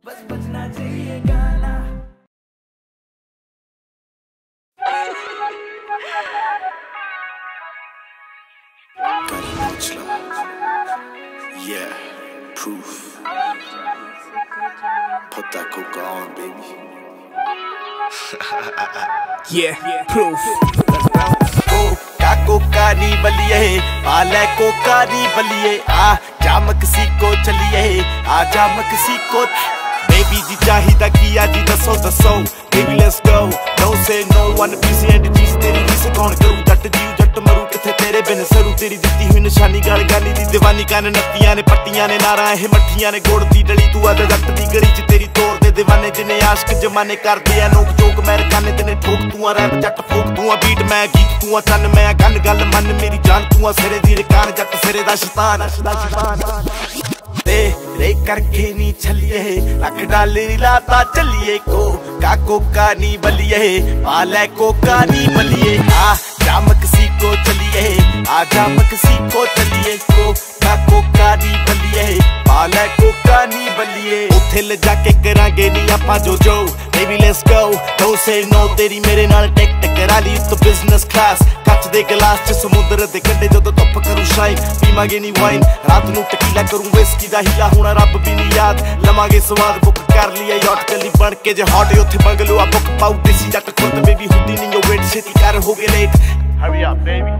बस बजना चाहिए गाना। Yeah, proof. Put that coca on, baby. Yeah, proof. कोका नी बलिए, पाले कोका नी बलिए, आ जा मक्सिको चलिए, आ जा मक्सिको। बेबी जी चाहिदा किया जी दसो दसो, baby let's go, don't say no, one piece and cheese तेरी रीस कौन करूं, जट जीव जट मरूं किथे तेरे बिन सरू, तेरी दित्ती हुई निशानी गल गाली दी दीवानी कान नत्तियां ने पट्टियां ने नारा एह मट्ठियां ने गोड़ दी डली तू आद जट दी गली च तेरी तोड़ दे दीवाने जिने आशिक जमाने करदे आ नोक जोक मैं रकाने तेने ठोक तू आ रैप जट फोक तू आ बीट मैं गीत तू आ चन्न मैं गन गल मन मेरी जान तू आ सिरे दी रकान जट सिरे दा शैतान तेरे करके नी छलिए लख डालर लाता चलिए कोका नी बलिए पाले कोका नी बलिए आ जा मक्सिको चलिए आ जा मक्सिको चलिए कोका नी बलिए पाले कोका नी बलिए उथे ले जाके करांगे नी आपां जो baby let's go don't say no तेरी मेरे नाल टेक करा ली तो बिजनेस क्लास ਕੱਚ ਦੇ ਗਲਾਸ ਚ ਸਮੁੰਦਰ ਦੇ ਕੰਢੇ ਜਦੋਂ ਧੁੱਪ ਕਰੂ ਸ਼ਾਈਨ ਪੀਵਾਂਗੇ ਨੀ ਵਾਈਨ ਰਾਤ ਨੂੰ ਟਕੀਲਾ ਕਰੂੰ ਵਿਸਕੀ ਦਾ ਹੀਲਾ ਹੋਣਾ ਰੱਬ ਵੀ ਨੀ ਯਾਦ ਲਵਾਂਗੇ ਸਵਾਦ ਬੁੱਕ ਕਰ ਲਿਆ ਯਾਟ ਕੱਲੀ ਬਣ ਕੇ ਜੇ ਹੌਟ ਉੱਥੇ ਬੰਗਲੋ ਆ ਬੁੱਕ ਪਾਉ ਦੇਸੀ ਜੱਟ ਖੁਦ ਬੇਬੀ ਹੁੰਦੀ ਨੀ ਉਹ ਵੇਟ ਛੇਤੀ ਕਰ ਹੋ ਗਏ ਲੇਟ hurry up baby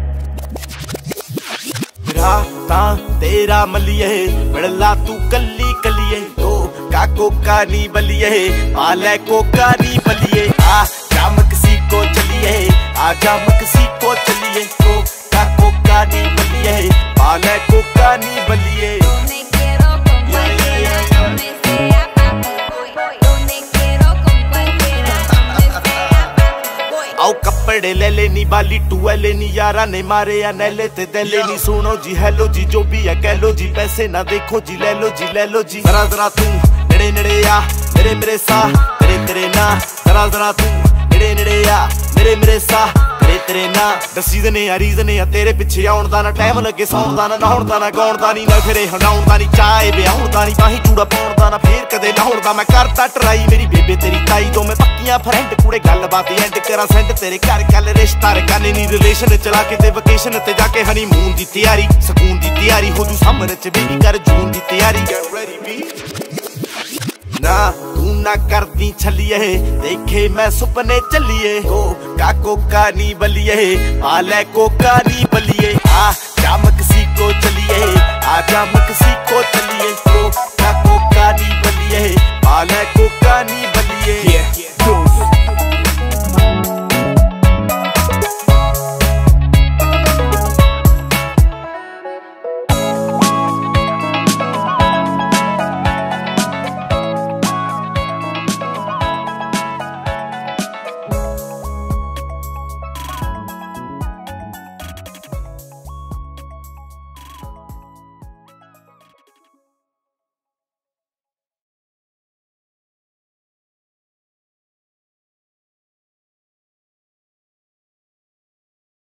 ਰਾਤਾਂ ਤੇਰਾ ਮਲੀਏ ਬੜਲਾ ਤੂੰ ਕੱਲੀ ਕੱਲੀਏ कोका नी बलिए पाले कोका नी बलिए आ जा मक्सिको चलिए आ जा मक्सिको चलिए कोका नी बलिए पाले कोका नी बलिए आओ कपड़े ले लेनी बाली टूएले नी यारा ने मारे या नैले ते दले नी सुनो जी हेलो जी जो भी है कह लो जी पैसे ना देखो जी ले लो जी जरा जरा तू नेड़े नेड़े आ मेरे मेरे सा तेरे ना जरा जरा तू नेड़े नेड़े आ मेरे मेरे सा तेरे ना दसी दने आ रीजन आ तेरे पिछे आउण दा ना टाइम लगे सौण दा ना नहाउण दा ना गाउण दा नी ना फिरे हंडाउण दा नी चाहे ब्याहुण दा नी बाही चूड़ा पाउण दा ना फेर कदे लाहुण दा मैं करदा ट्राई मेरी बेबे तेरी ताई दो मैं पक्कियां फ्रेंड कूड़े गलबात एंड करा सेंड तेरे घर कल रिश्ता रकाने नी रिलेशन चला के ते वेकेशन ते जाके हनीमून दी तैयारी सकून दी तैयारी हो जू समर च बेबी कर जून दी तैयारी गेट रेडी बी ना तू ना करदी छलिए देखे मैं सुपने चलिए कोका नी बलिए पाले कोका नी बलिए आ जा मक्सिको चलिए आ जा मक्सिको